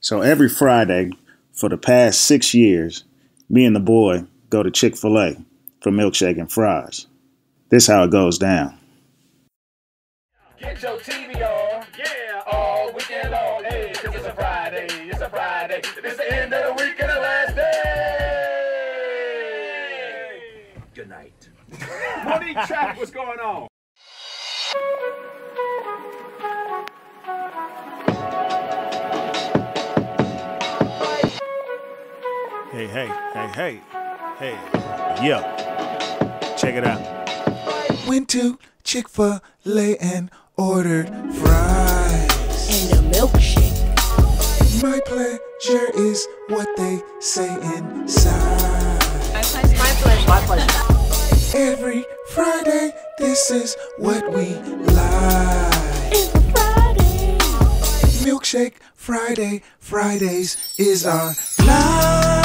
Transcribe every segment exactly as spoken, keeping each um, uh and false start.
So every Friday for the past six years, me and the boy go to Chick-fil-a for milkshake and fries. This how it goes down. Get your T V on, yeah, all weekend long, hey, cause it's a Friday, it's a Friday, it's the end of the week and the last day. Good night. Monique Traffic, what's going on? Hey, hey, hey, hey, hey, yo, check it out. Went to Chick-fil-a and ordered fries and a milkshake. My pleasure is what they say inside. My pleasure. My pleasure. My pleasure. Every Friday, this is what we like. It's a Friday. Milkshake Friday, Fridays is our life.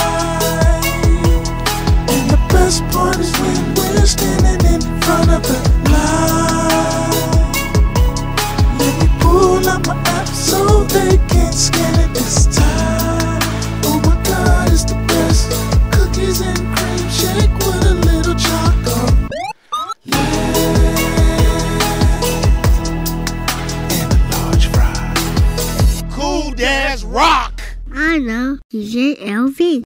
And the best part is when we're standing in front of the line. Let me pull up my app so they can scan it this time. Oh my God, it's the best. Cookies and cream shake with a little chocolate. And a large fry. Cool Dads rock! I know, D J L V.